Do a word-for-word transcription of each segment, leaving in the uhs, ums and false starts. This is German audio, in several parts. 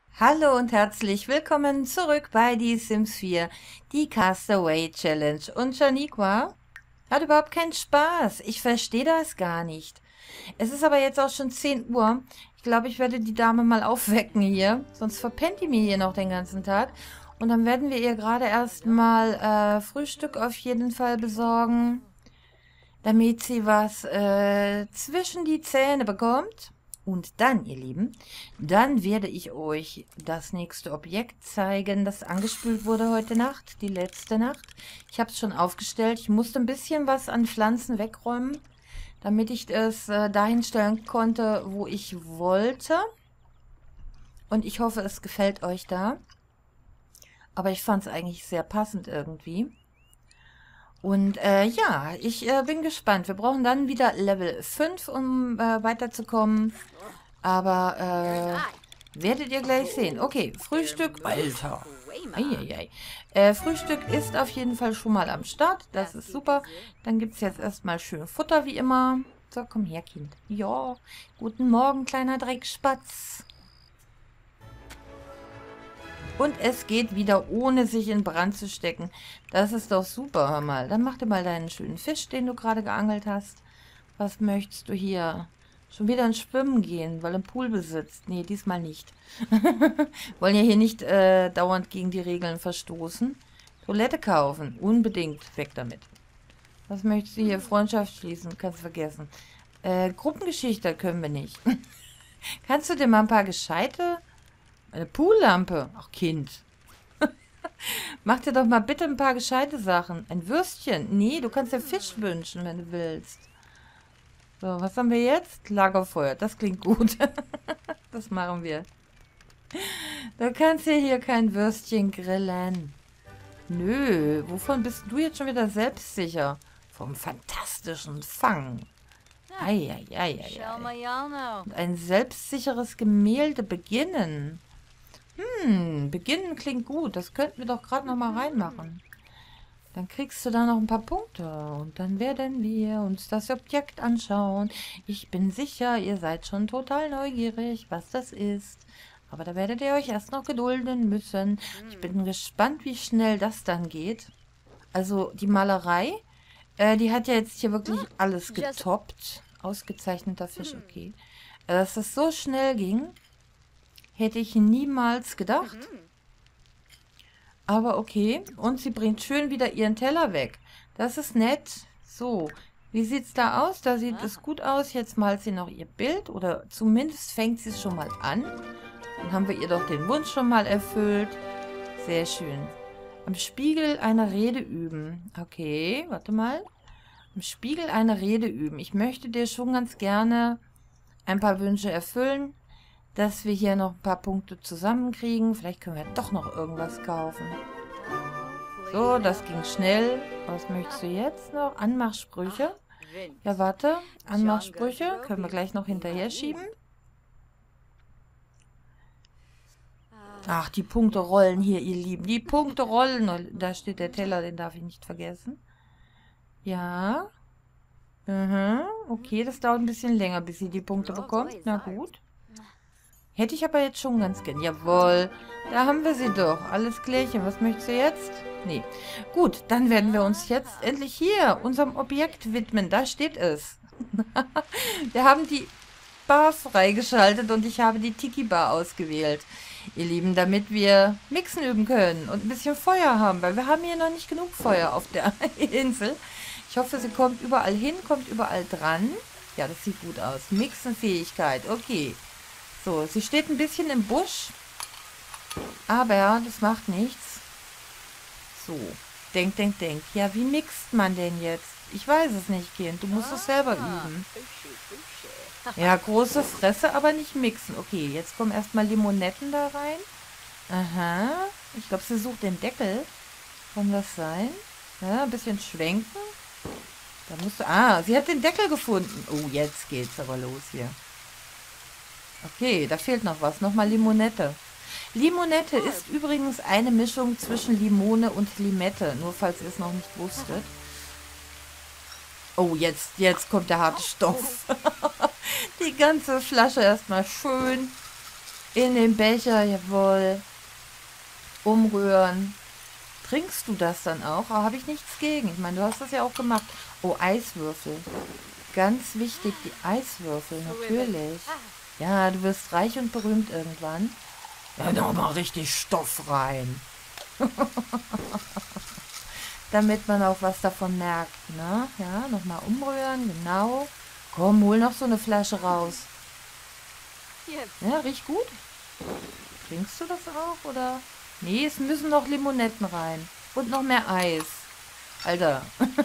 Hallo und herzlich willkommen zurück bei die Sims vier, die Castaway Challenge. Und Shaniqua hat überhaupt keinen Spaß. Ich verstehe das gar nicht. Es ist aber jetzt auch schon zehn Uhr. Ich glaube, ich werde die Dame mal aufwecken hier. Sonst verpennt die mir hier noch den ganzen Tag. Und dann werden wir ihr gerade erstmal äh, Frühstück auf jeden Fall besorgen, damit sie was äh, zwischen die Zähne bekommt. Und dann, ihr Lieben, dann werde ich euch das nächste Objekt zeigen, das angespült wurde heute Nacht, die letzte Nacht. Ich habe es schon aufgestellt. Ich musste ein bisschen was an Pflanzen wegräumen, damit ich es äh, dahin stellen konnte, wo ich wollte. Und ich hoffe, es gefällt euch da. Aber ich fand es eigentlich sehr passend irgendwie. Und äh, ja, ich äh, bin gespannt. Wir brauchen dann wieder Level fünf, um äh, weiterzukommen. Aber äh, werdet ihr gleich sehen. Okay, Frühstück. Alter. Eieiei. Äh, Frühstück ist auf jeden Fall schon mal am Start. Das ist super. Dann gibt es jetzt erstmal schön Futter, wie immer. So, komm her, Kind. Ja, guten Morgen, kleiner Dreckspatz. Und es geht wieder, ohne sich in Brand zu stecken. Das ist doch super, hör mal. Dann mach dir mal deinen schönen Fisch, den du gerade geangelt hast. Was möchtest du hier? Schon wieder ins Schwimmen gehen, weil du einen Pool besitzt. Nee, diesmal nicht. Wollen ja hier nicht äh, dauernd gegen die Regeln verstoßen. Toilette kaufen. Unbedingt. Weg damit. Was möchtest du hier? Freundschaft schließen. Kannst vergessen. Äh, Gruppengeschichte können wir nicht. Kannst du dir mal ein paar gescheite... Eine Poollampe. Ach, Kind. Mach dir doch mal bitte ein paar gescheite Sachen. Ein Würstchen. Nee, du kannst dir Fisch wünschen, wenn du willst. So, was haben wir jetzt? Lagerfeuer. Das klingt gut. Das machen wir. Du kannst dir hier kein Würstchen grillen. Nö, wovon bist du jetzt schon wieder selbstsicher? Vom fantastischen Fang. Eieiei. Und ein selbstsicheres Gemälde beginnen. Hm, beginnen klingt gut. Das könnten wir doch gerade noch mal reinmachen. Dann kriegst du da noch ein paar Punkte. Und dann werden wir uns das Objekt anschauen. Ich bin sicher, ihr seid schon total neugierig, was das ist. Aber da werdet ihr euch erst noch gedulden müssen. Ich bin gespannt, wie schnell das dann geht. Also die Malerei, äh, die hat ja jetzt hier wirklich alles getoppt. Ausgezeichneter Fisch, okay. Äh, dass das so schnell ging, hätte ich niemals gedacht. Aber okay. Und sie bringt schön wieder ihren Teller weg. Das ist nett. So, wie sieht es da aus? Da sieht es gut aus. Jetzt malt sie noch ihr Bild. Oder zumindest fängt sie es schon mal an. Dann haben wir ihr doch den Wunsch schon mal erfüllt. Sehr schön. Am Spiegel eine Rede üben. Okay, warte mal. Am Spiegel eine Rede üben. Ich möchte dir schon ganz gerne ein paar Wünsche erfüllen, dass wir hier noch ein paar Punkte zusammenkriegen. Vielleicht können wir doch noch irgendwas kaufen. So, das ging schnell. Was möchtest du jetzt noch? Anmachsprüche. Ja, warte. Anmachsprüche können wir gleich noch hinterher schieben. Ach, die Punkte rollen hier, ihr Lieben. Die Punkte rollen. Da steht der Teller, den darf ich nicht vergessen. Ja. Mhm. Okay, das dauert ein bisschen länger, bis sie die Punkte bekommt. Na gut. Hätte ich aber jetzt schon ganz gern. Jawohl. Da haben wir sie doch. Alles klärchen. Was möchtest du jetzt? Nee. Gut, dann werden wir uns jetzt endlich hier unserem Objekt widmen. Da steht es. Wir haben die Bar freigeschaltet und ich habe die Tiki-Bar ausgewählt. Ihr Lieben, damit wir Mixen üben können und ein bisschen Feuer haben, weil wir haben hier noch nicht genug Feuer auf der Insel. Ich hoffe, sie kommt überall hin, kommt überall dran. Ja, das sieht gut aus. Mixenfähigkeit, okay. So, sie steht ein bisschen im Busch, aber das macht nichts. So, denk, denk, denk. Ja, wie mixt man denn jetzt? Ich weiß es nicht, Kind. Du musst es selber üben. Ja, große Fresse, aber nicht mixen. Okay, jetzt kommen erstmal Limonetten da rein. Aha. Ich glaube, sie sucht den Deckel. Kann das sein? Ja, ein bisschen schwenken. Da musst du... Ah, sie hat den Deckel gefunden. Oh, jetzt geht's aber los hier. Okay, da fehlt noch was. Nochmal Limonette. Limonette ist übrigens eine Mischung zwischen Limone und Limette. Nur falls ihr es noch nicht wusstet. Oh, jetzt, jetzt kommt der harte Stoff. Die ganze Flasche erstmal schön In den Becher, jawohl. Umrühren. Trinkst du das dann auch? Aber habe ich nichts gegen. Ich meine, du hast das ja auch gemacht. Oh, Eiswürfel. Ganz wichtig, die Eiswürfel, natürlich. Ja, du wirst reich und berühmt irgendwann. Ja, nochmal richtig Stoff rein. Damit man auch was davon merkt, ne? Ja, nochmal umrühren, genau. Komm, hol noch so eine Flasche raus. Ja, riecht gut. Trinkst du das auch, oder? Nee, es müssen noch Limonetten rein. Und noch mehr Eis. Alter.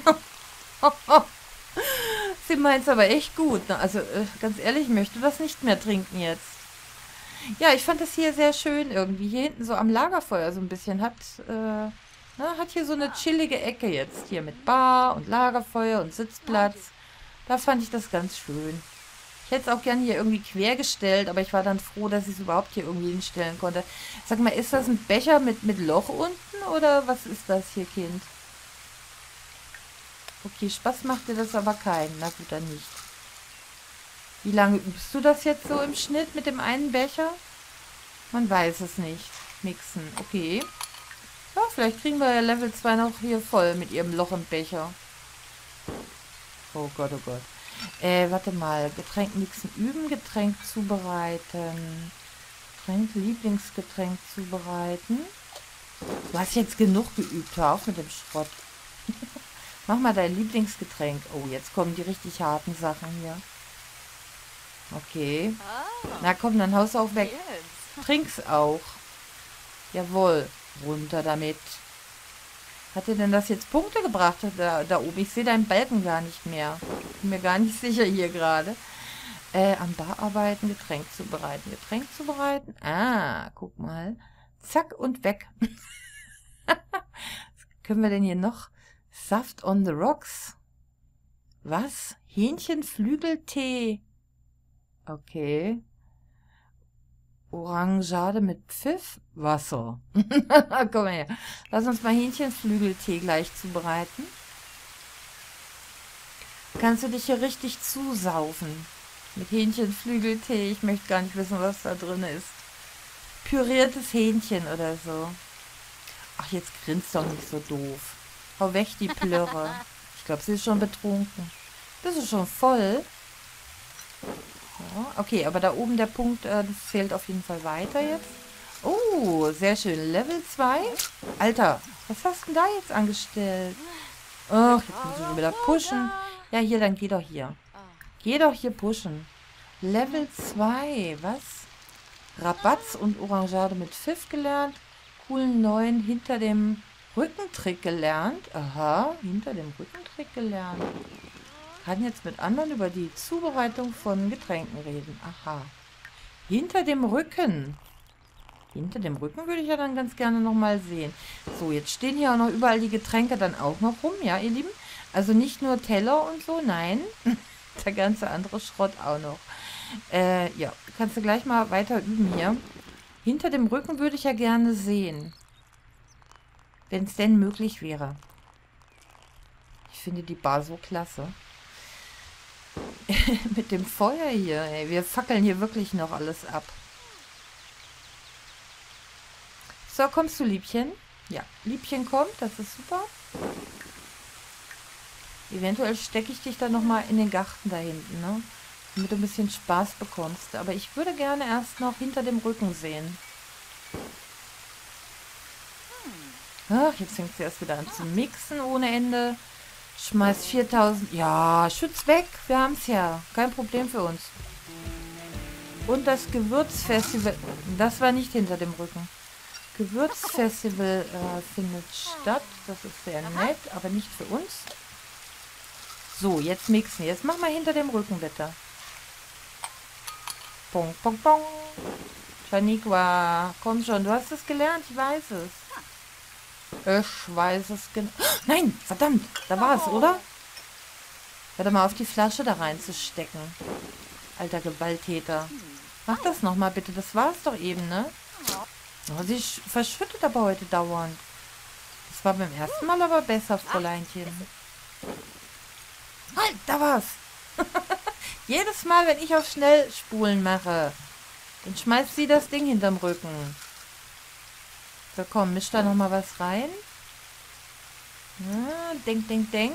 Sie meint es aber echt gut. Ne? Also, äh, ganz ehrlich, ich möchte das nicht mehr trinken jetzt. Ja, ich fand das hier sehr schön irgendwie. Hier hinten so am Lagerfeuer so ein bisschen. Hat, äh, ne, hat hier so eine chillige Ecke jetzt. Hier mit Bar und Lagerfeuer und Sitzplatz. Da fand ich das ganz schön. Ich hätte es auch gern hier irgendwie quergestellt, aber ich war dann froh, dass ich es überhaupt hier irgendwie hinstellen konnte. Sag mal, ist das ein Becher mit, mit Loch unten oder was ist das hier, Kind? Okay, Spaß macht dir das aber keinen. Na gut, dann nicht. Wie lange übst du das jetzt so im Schnitt mit dem einen Becher? Man weiß es nicht. Mixen, okay. Ja, vielleicht kriegen wir ja Level zwei noch hier voll mit ihrem Loch im Becher. Oh Gott, oh Gott. Äh, warte mal. Getränk mixen üben, Getränk zubereiten. Getränk, Lieblingsgetränk zubereiten. Du hast jetzt genug geübt, hör auf mit dem Schrott. Mach mal dein Lieblingsgetränk. Oh, jetzt kommen die richtig harten Sachen hier. Okay. Na komm, dann haust du auch weg. Trink's auch. Jawohl. Runter damit. Hat dir denn das jetzt Punkte gebracht da, da oben? Ich sehe deinen Balken gar nicht mehr. Bin mir gar nicht sicher hier gerade. Äh, am Bar arbeiten, Getränk zubereiten. Getränk zubereiten. Ah, guck mal. Zack und weg. Was können wir denn hier noch? Saft on the rocks. Was? Hähnchenflügeltee. Okay. Orangeade mit Pfiff. Wasser. Komm mal her. Lass uns mal Hähnchenflügeltee gleich zubereiten. Kannst du dich hier richtig zusaufen. Mit Hähnchenflügeltee. Ich möchte gar nicht wissen, was da drin ist. Püriertes Hähnchen oder so. Ach, jetzt grinst doch nicht so doof. Hau weg die Plörre. Ich glaube, sie ist schon betrunken. Das ist schon voll. Ja, okay, aber da oben der Punkt, äh, das zählt auf jeden Fall weiter jetzt. Oh, sehr schön. Level zwei. Alter, was hast du denn da jetzt angestellt? Ach, jetzt muss ich schon wieder pushen. Ja, hier, dann geh doch hier. Geh doch hier pushen. Level zwei, was? Rabatz und Orangeade mit Pfiff gelernt. Coolen neuen hinter dem Rückentrick gelernt. Aha, hinter dem Rückentrick gelernt. Kann jetzt mit anderen über die Zubereitung von Getränken reden. Aha. Hinter dem Rücken. Hinter dem Rücken würde ich ja dann ganz gerne nochmal sehen. So, jetzt stehen hier auch noch überall die Getränke dann auch noch rum, ja, ihr Lieben? Also nicht nur Teller und so, nein. Der ganze andere Schrott auch noch. Äh, ja, kannst du gleich mal weiter üben hier. Hinter dem Rücken würde ich ja gerne sehen. Wenn es denn möglich wäre. Ich finde die Bar so klasse. Mit dem Feuer hier, ey. Wir fackeln hier wirklich noch alles ab. So, kommst du, Liebchen? Ja, Liebchen kommt, das ist super. Eventuell stecke ich dich dann nochmal in den Garten da hinten, ne? Damit du ein bisschen Spaß bekommst. Aber ich würde gerne erst noch hinter dem Rücken sehen. Ach, jetzt fängt sie erst wieder an zu mixen ohne Ende. Schmeiß viertausend. Ja, schütz weg. Wir haben es ja. Kein Problem für uns. Und das Gewürzfestival. Das war nicht hinter dem Rücken. Gewürzfestival äh, findet statt. Das ist sehr nett, aber nicht für uns. So, jetzt mixen. Jetzt mach mal hinter dem Rücken, bitte. Pong, pong, pong. Shaniqua, komm schon. Du hast es gelernt. Ich weiß es. Ich weiß es genau. Nein, verdammt. Da war es, oder? Warte mal, auf die Flasche da reinzustecken. Alter Gewalttäter. Mach das nochmal bitte. Das war es doch eben, ne? Oh, sie verschüttet aber heute dauernd. Das war beim ersten Mal aber besser, Fräuleinchen. Halt, da war's. Jedes Mal, wenn ich auf Schnellspulen mache, Dann schmeißt sie das Ding hinterm Rücken. So, komm, misch da nochmal was rein. Ja, denk, denk, denk.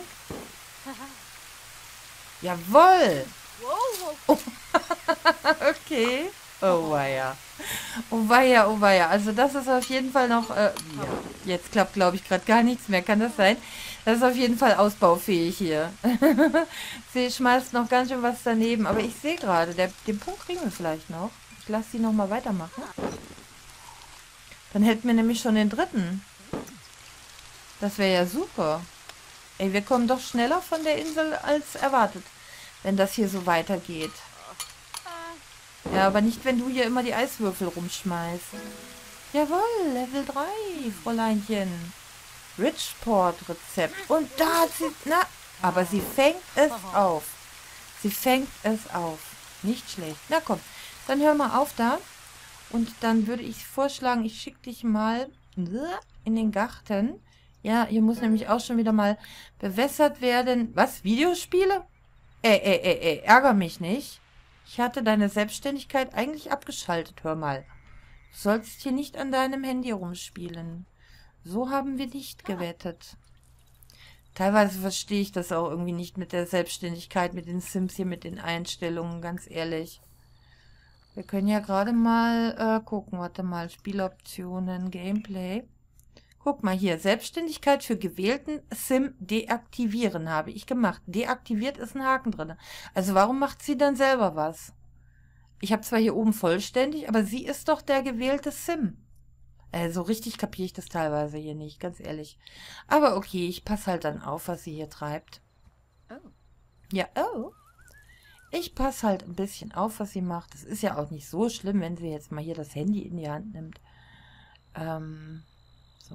Jawohl! Oh. Okay. Oh weia. Oh weia, oh weia. Also das ist auf jeden Fall noch... Äh, ja, jetzt klappt, glaube ich, gerade gar nichts mehr. Kann das sein? Das ist auf jeden Fall ausbaufähig hier. Sie schmeißt noch ganz schön was daneben. Aber ich sehe gerade, der- den Punkt kriegen wir vielleicht noch. Ich lasse sie nochmal weitermachen. Dann hätten wir nämlich schon den dritten. Das wäre ja super. Ey, wir kommen doch schneller von der Insel als erwartet, wenn das hier so weitergeht. Ja, aber nicht, wenn du hier immer die Eiswürfel rumschmeißt. Jawohl, Level drei, Fräuleinchen. Richport-Rezept. Und da hat sie... Na, aber sie fängt es auf. Sie fängt es auf. Nicht schlecht. Na komm, dann hör mal auf da. Und dann würde ich vorschlagen, ich schicke dich mal in den Garten. Ja, hier muss nämlich auch schon wieder mal bewässert werden. Was? Videospiele? Ey, ey, ey, ey, ärger mich nicht. Ich hatte deine Selbstständigkeit eigentlich abgeschaltet, hör mal. Du sollst hier nicht an deinem Handy rumspielen. So haben wir nicht gewettet. Teilweise verstehe ich das auch irgendwie nicht mit der Selbstständigkeit, mit den Sims hier, mit den Einstellungen, ganz ehrlich. Wir können ja gerade mal äh, gucken, warte mal, Spieloptionen, Gameplay. Guck mal hier, Selbstständigkeit für gewählten Sim deaktivieren habe ich gemacht. Deaktiviert ist ein Haken drin. Also warum macht sie dann selber was? Ich habe zwar hier oben vollständig, aber sie ist doch der gewählte Sim. Also richtig kapiere ich das teilweise hier nicht, ganz ehrlich. Aber okay, ich passe halt dann auf, was sie hier treibt. Oh. Ja, oh. Ich passe halt ein bisschen auf, was sie macht. Es ist ja auch nicht so schlimm, wenn sie jetzt mal hier das Handy in die Hand nimmt. Ähm... So,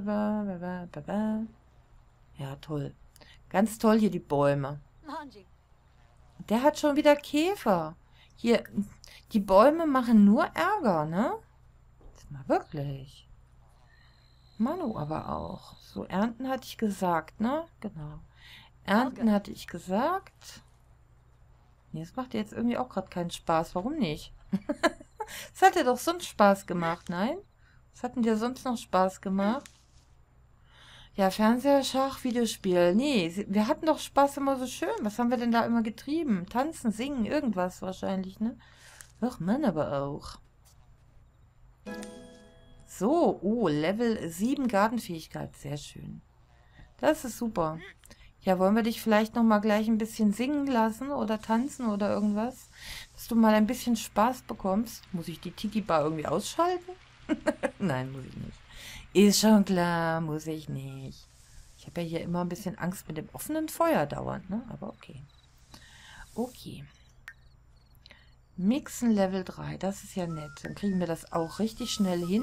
ja, toll. Ganz toll hier die Bäume. Der hat schon wieder Käfer. Hier, die Bäume machen nur Ärger, ne? Das mal wirklich. Manu aber auch. So, ernten hatte ich gesagt, ne? Genau. Ernten hatte ich gesagt. Nee, das macht jetzt irgendwie auch gerade keinen Spaß. Warum nicht? Das hat ja doch sonst Spaß gemacht, nein? Was hat denn dir sonst noch Spaß gemacht? Ja, Fernseher, Schach, Videospiel. Nee, wir hatten doch Spaß immer so schön. Was haben wir denn da immer getrieben? Tanzen, singen, irgendwas wahrscheinlich, ne? Ach, Mann, aber auch. So, oh, Level sieben Gartenfähigkeit. Sehr schön. Das ist super. Ja, wollen wir dich vielleicht noch mal gleich ein bisschen singen lassen oder tanzen oder irgendwas? Dass du mal ein bisschen Spaß bekommst. Muss ich die Tiki-Bar irgendwie ausschalten? Nein, muss ich nicht. Ist schon klar, muss ich nicht. Ich habe ja hier immer ein bisschen Angst mit dem offenen Feuer dauernd, ne? Aber okay. Okay. Mixen Level drei, das ist ja nett. Dann kriegen wir das auch richtig schnell hin.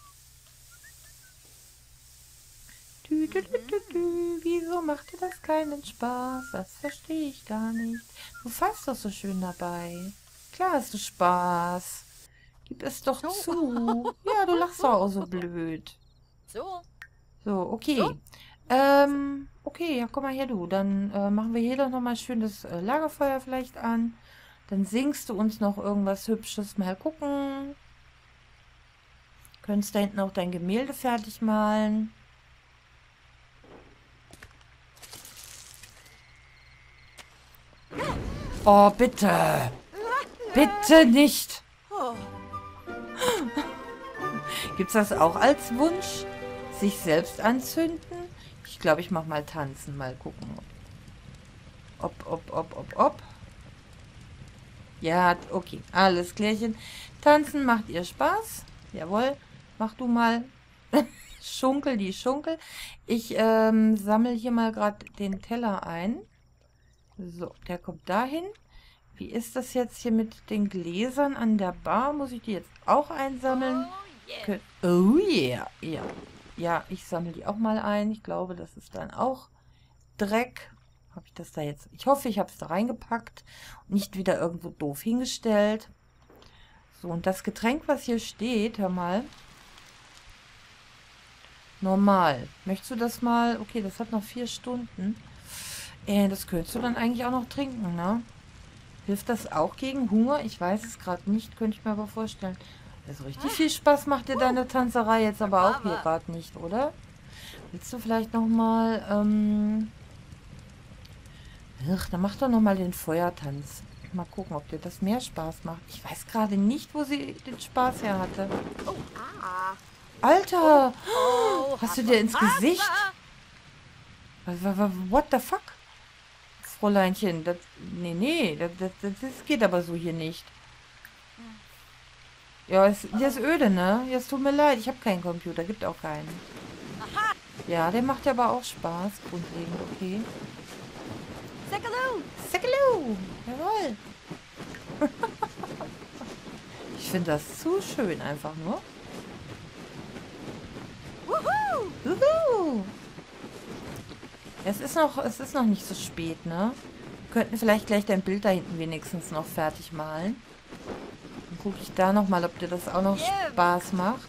Dü, dü, dü, dü, dü. Wieso macht dir das keinen Spaß? Das verstehe ich gar nicht. Du fährst doch so schön dabei. Klar hast du Spaß. Gib es doch zu. Ja, du lachst doch auch so blöd. So. So, okay. Ähm, okay, ja, komm mal her, du. Dann äh, machen wir hier doch nochmal schön das äh, Lagerfeuer vielleicht an. Dann singst du uns noch irgendwas Hübsches. Mal gucken. Könntest da hinten auch dein Gemälde fertig malen. Oh, bitte. Bitte nicht. Gibt's das auch als Wunsch? Sich selbst anzünden? Ich glaube, ich mache mal tanzen. Mal gucken. Ob, ob, ob, ob, ob. Ja, okay. Alles klärchen. Tanzen macht ihr Spaß? Jawohl. Mach du mal. Schunkel, die Schunkel. Ich ähm, sammle hier mal gerade den Teller ein. So, der kommt dahin. Wie ist das jetzt hier mit den Gläsern an der Bar? Muss ich die jetzt auch einsammeln? Oh yeah. Oh yeah. Ja. Ja, ich sammle die auch mal ein. Ich glaube, das ist dann auch Dreck. Habe ich das da jetzt? Ich hoffe, ich habe es da reingepackt und nicht wieder irgendwo doof hingestellt. So, und das Getränk, was hier steht, hör mal. Normal. Möchtest du das mal? Okay, das hat noch vier Stunden. Äh, das könntest du dann eigentlich auch noch trinken, ne? Hilft das auch gegen Hunger? Ich weiß es gerade nicht, könnte ich mir aber vorstellen. Also richtig viel Spaß macht dir deine Tanzerei jetzt aber auch hier gerade nicht, oder? Willst du vielleicht nochmal, ähm... Ach, dann mach doch nochmal den Feuertanz. Mal gucken, ob dir das mehr Spaß macht. Ich weiß gerade nicht, wo sie den Spaß her hatte. Alter! Hast du dir ins Gesicht? What the fuck? Fräuleinchen, das... Nee, nee, das, das, das geht aber so hier nicht. Ja, es, der ist öde, ne? Ja, es tut mir leid, ich habe keinen Computer, gibt auch keinen. Ja, der macht ja aber auch Spaß, grundlegend, okay. Säckeloo! Säckeloo! Jawohl! Ich finde das zu schön, einfach nur. Wuhu! Wuhu! Es ist noch, es ist noch nicht so spät, ne? Wir könnten vielleicht gleich dein Bild da hinten wenigstens noch fertig malen. Dann gucke ich da nochmal, ob dir das auch noch Spaß macht.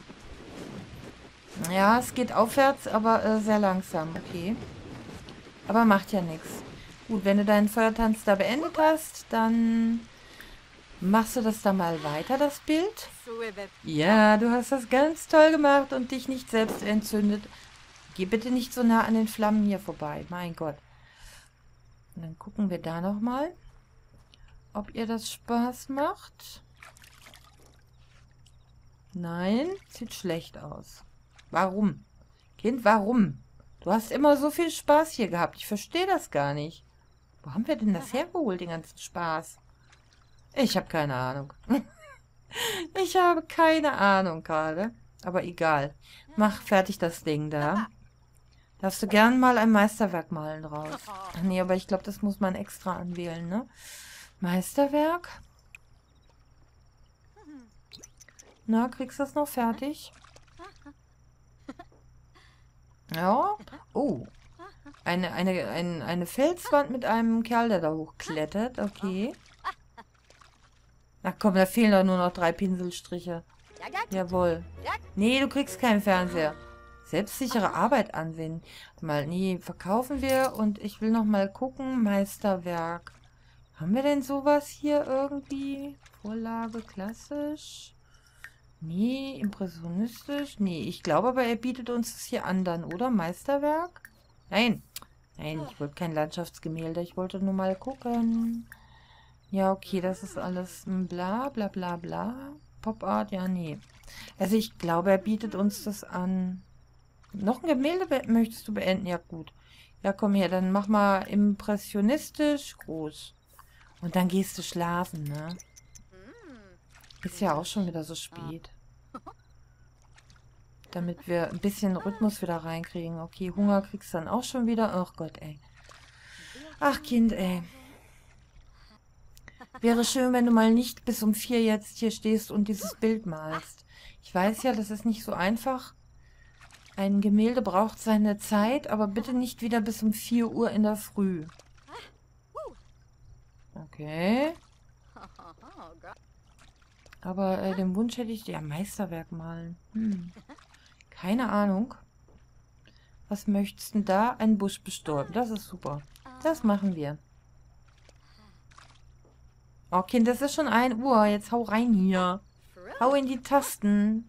Ja, es geht aufwärts, aber äh, sehr langsam, okay. Aber macht ja nichts. Gut, wenn du deinen Feuertanz da beendet hast, dann machst du das da mal weiter, das Bild. Ja, du hast das ganz toll gemacht und dich nicht selbst entzündet. Geh bitte nicht so nah an den Flammen hier vorbei. Mein Gott. Und dann gucken wir da nochmal, ob ihr das Spaß macht. Nein, sieht schlecht aus. Warum? Kind, warum? Du hast immer so viel Spaß hier gehabt. Ich verstehe das gar nicht. Wo haben wir denn das hergeholt, den ganzen Spaß? Ich habe keine Ahnung. Ich habe keine Ahnung gerade. Aber egal. Mach fertig das Ding da. Darfst du gern mal ein Meisterwerk malen draus. Ach nee, aber ich glaube, das muss man extra anwählen, ne? Meisterwerk. Na, kriegst du das noch fertig? Ja. Oh. Eine, eine, eine, eine Felswand mit einem Kerl, der da hochklettert. Okay. Ach komm, da fehlen doch nur noch drei Pinselstriche. Jawohl. Nee, du kriegst keinen Fernseher. Selbstsichere Arbeit ansehen. Mal, nee, verkaufen wir und ich will noch mal gucken. Meisterwerk. Haben wir denn sowas hier irgendwie? Vorlage, klassisch? Nee, impressionistisch? Nee, ich glaube aber, er bietet uns das hier an dann, oder? Meisterwerk? Nein. Nein, ich wollte kein Landschaftsgemälde. Ich wollte nur mal gucken. Ja, okay, das ist alles bla bla bla bla. Pop-Art, ja, nee. Also ich glaube, er bietet uns das an. Noch ein Gemälde möchtest du beenden? Ja, gut. Ja, komm her, dann mach mal impressionistisch groß. Und dann gehst du schlafen, ne? Ist ja auch schon wieder so spät. Damit wir ein bisschen Rhythmus wieder reinkriegen. Okay, Hunger kriegst du dann auch schon wieder. Ach Gott, ey. Ach, Kind, ey. Wäre schön, wenn du mal nicht bis um vier jetzt hier stehst und dieses Bild malst. Ich weiß ja, das ist nicht so einfach. Ein Gemälde braucht seine Zeit, aber bitte nicht wieder bis um vier Uhr in der Früh. Okay. Aber äh, den Wunsch hätte ich... Ja, Meisterwerk malen. Hm. Keine Ahnung. Was möchtest du denn da? Ein Busch bestäuben. Das ist super. Das machen wir. Oh, Kind, das ist schon ein Uhr. Jetzt hau rein hier. Hau in die Tasten.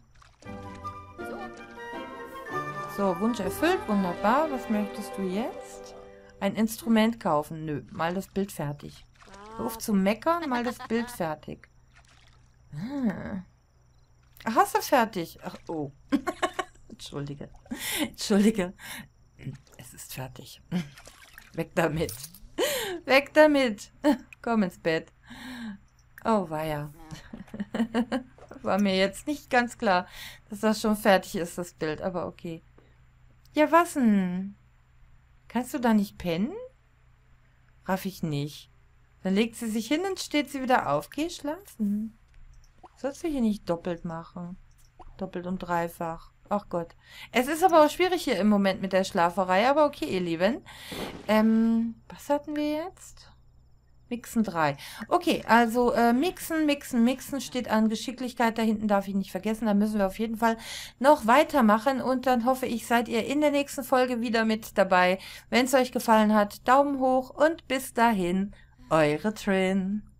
So, Wunsch erfüllt. Wunderbar. Was möchtest du jetzt? Ein Instrument kaufen. Nö, mal das Bild fertig. Hör auf zu meckern, mal das Bild fertig. Ah. Ach, hast du fertig? Ach, oh. Entschuldige. Entschuldige. Es ist fertig. Weg damit. Weg damit. Komm ins Bett. Oh, weia. War mir jetzt nicht ganz klar, dass das schon fertig ist, das Bild. Aber okay. Ja, was denn? Kannst du da nicht pennen? Raff ich nicht. Dann legt sie sich hin und steht sie wieder auf. Geh schlafen. Sollst du hier nicht doppelt machen. Doppelt und dreifach. Ach Gott. Es ist aber auch schwierig hier im Moment mit der Schlaferei. Aber okay, ihr Lieben. Ähm, was hatten wir jetzt? Mixen drei. Okay, also äh, mixen, mixen, mixen steht an. Geschicklichkeit da hinten darf ich nicht vergessen. Da müssen wir auf jeden Fall noch weitermachen. Und dann hoffe ich, seid ihr in der nächsten Folge wieder mit dabei. Wenn es euch gefallen hat, Daumen hoch und bis dahin, eure Trin.